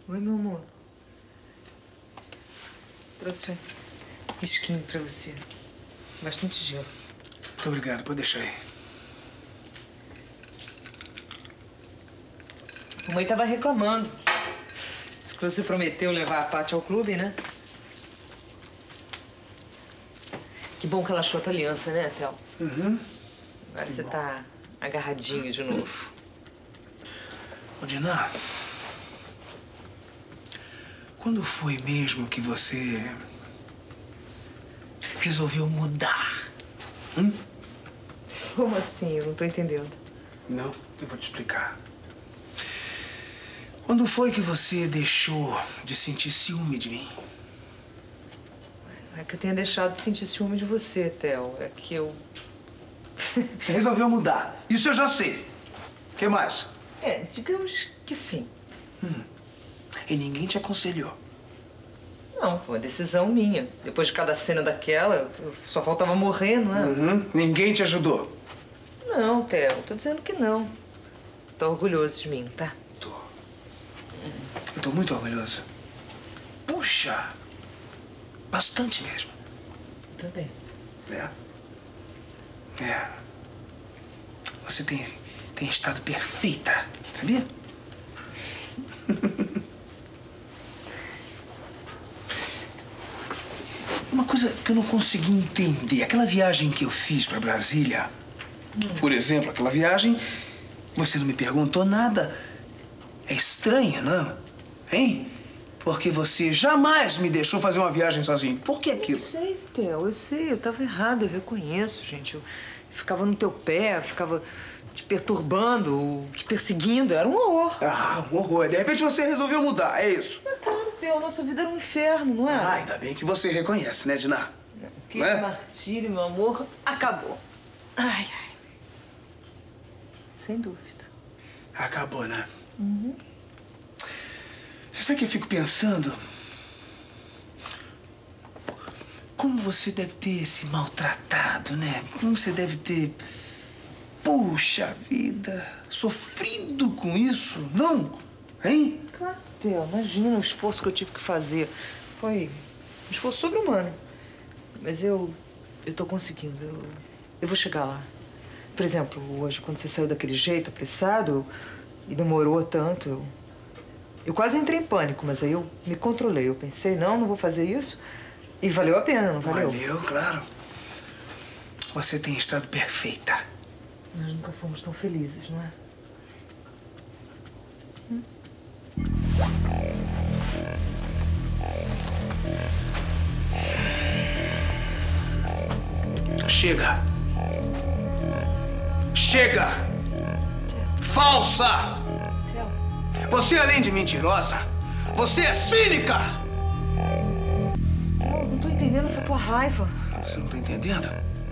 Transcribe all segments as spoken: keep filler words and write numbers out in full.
Oi, meu amor. Trouxe um whisky pra você. Bastante gelo. Muito obrigado, pode deixar aí. A mãe tava reclamando. Diz que você prometeu levar a Paty ao clube, né? Que bom que ela achou a tua aliança, né, Théo? Uhum. Agora que você bom. tá agarradinho de novo. Ô, Diná, quando foi mesmo que você resolveu mudar? Hum? Como assim? Eu não tô entendendo. Não, eu vou te explicar. Quando foi que você deixou de sentir ciúme de mim? Não é que eu tenha deixado de sentir ciúme de você, Théo. É que eu... Você resolveu mudar. Isso eu já sei. O que mais? É, digamos que sim. Hum. E ninguém te aconselhou? Não, foi uma decisão minha. Depois de cada cena daquela, eu só faltava morrer, não é? Uhum. Ninguém te ajudou? Não, Théo. Tô dizendo que não. Você tá orgulhoso de mim, tá? Tô. Eu tô muito orgulhoso. Puxa! Bastante mesmo. Eu também. É? É. Você tem, tem estado perfeita, sabia? Uma coisa que eu não consegui entender, aquela viagem que eu fiz pra Brasília, hum. por exemplo, aquela viagem, você não me perguntou nada. É estranho, não? Hein? Porque você jamais me deixou fazer uma viagem sozinho. Por que aquilo? Eu sei, Théo, eu sei. Eu tava errada, eu reconheço, gente. Eu ficava no teu pé, ficava te perturbando, te perseguindo. Era um horror. Ah, um horror. De repente você resolveu mudar, é isso? Mas claro, Théo, nossa vida era um inferno, não é? Ah, ainda bem que você reconhece, né, Diná? Que é? Martírio, meu amor, acabou. Ai, ai. Sem dúvida. Acabou, né? Uhum. Você sabe o que eu fico pensando? Como você deve ter se maltratado, né? Como você deve ter... Puxa vida, sofrido com isso, não? Hein? Claro, Théo, imagina o esforço que eu tive que fazer. Foi um esforço sobre-humano. Mas eu... eu tô conseguindo. Eu, eu vou chegar lá. Por exemplo, hoje, quando você saiu daquele jeito, apressado, e demorou tanto, eu... Eu quase entrei em pânico, mas aí eu me controlei. Eu pensei, não, não vou fazer isso. E valeu a pena, não valeu? Valeu, claro. Você tem estado perfeita. Nós nunca fomos tão felizes, não é? Hum? Chega. Chega! Falsa! Você, além de mentirosa, você é cínica! Eu não tô entendendo essa tua raiva. Você não tá entendendo?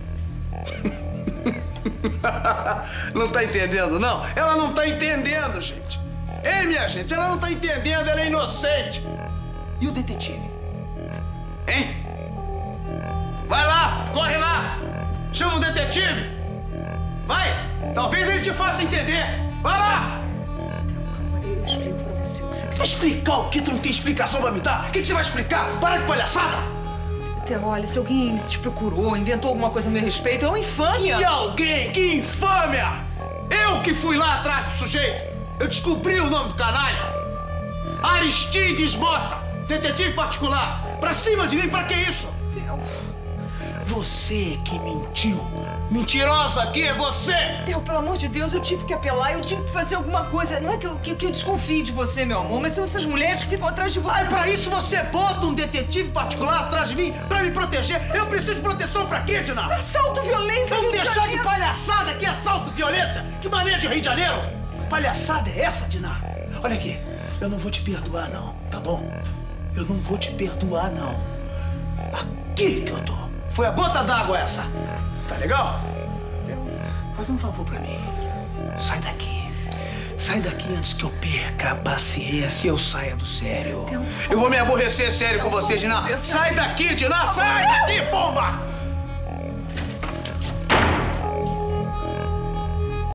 Não tá entendendo, não? Ela não tá entendendo, gente. Ei, minha gente, ela não tá entendendo, ela é inocente. E o detetive? Hein? Vai lá, corre lá! Chama o detetive! Vai! Talvez ele te faça entender! Vai lá! Eu explico pra você o que você quer. Explicar o quê? Tu não tem explicação pra me dar? O que, que você vai explicar? Para de palhaçada! Théo, olha, se alguém te procurou, inventou alguma coisa a meu respeito, é uma infâmia! E alguém? Que infâmia! Eu que fui lá atrás do sujeito! Eu descobri o nome do canalha! Aristides Mota, detetive particular! Pra cima de mim, pra que isso? Théo... Você que mentiu! Mentirosa aqui é você! Théo, pelo amor de Deus, eu tive que apelar, eu tive que fazer alguma coisa. Não é que eu, que, que eu desconfie de você, meu amor, mas são essas mulheres que ficam atrás de você. Ah, pra isso você bota um detetive particular atrás de mim pra me proteger? Eu preciso de proteção pra quê, Diná? Assalto, violência, Vamos Rio de deixar de Janeiro. palhaçada, que assalto, violência! Que maneira de Rio de Janeiro? Palhaçada é essa, Diná? Olha aqui, eu não vou te perdoar, não, tá bom? Eu não vou te perdoar, não. Aqui que eu tô. Foi a gota d'água essa. Tá legal? Faz um favor pra mim. Sai daqui. Sai daqui antes que eu perca a paciência e eu saia do sério. Eu vou me aborrecer sério com você, Diná. Sai daqui, Diná. Sai daqui, pomba!